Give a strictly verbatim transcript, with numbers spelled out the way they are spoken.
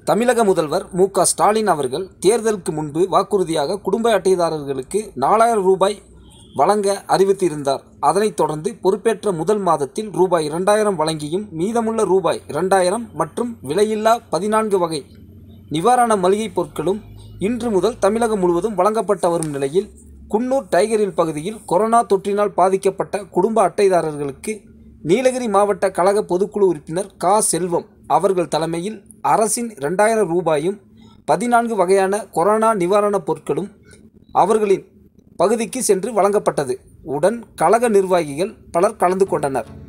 தமிழக முதல்வர் மு க ஸ்டாலின் அவர்கள் தேர்தலுக்கு முன்பு வாக்குறுதியாக குடும்ப அட்டைதாரர்களுக்கு நாலாயிரம் ரூபாய் வழங்க அறிவித்திருந்தார். அதனைத் தொடர்ந்து பொறுப்பேற்ற முதல் மாதத்தில் ரூபாய் இரண்டாயிரம் வழங்கியும் மீதமுள்ள ரூபாய் இரண்டாயிரம் மற்றும் விலையில்லா பதினான்கு வகை நிவாரண மளிகைப் பொருட்களும் இன்று முதல் தமிழகம் முழுவதும் வழங்கப்பட்டு வரும் நிலையில், குன்னூர் டைகர் ஹில் பகுதியில் கொரோனா தொற்றினால் பாதிக்கப்பட்ட குடும்ப அட்டைதாரர்களுக்கு நீலகிரி மாவட்ட கழக பொதுக்குழு உறுப்பினர் கா செல்வம் அவர்கள் தலைமையில் அரசின் இரண்டாயிரம் ரூபாயும் பதினான்கு வகையான கொரோனா நிவாரணப் பொருட்களும் அவர்களின் பகுதிக்கு சென்று வழங்கப்பட்டது. உடன் கழக நிர்வாகிகள் பலர் கலந்து கொண்டனர்.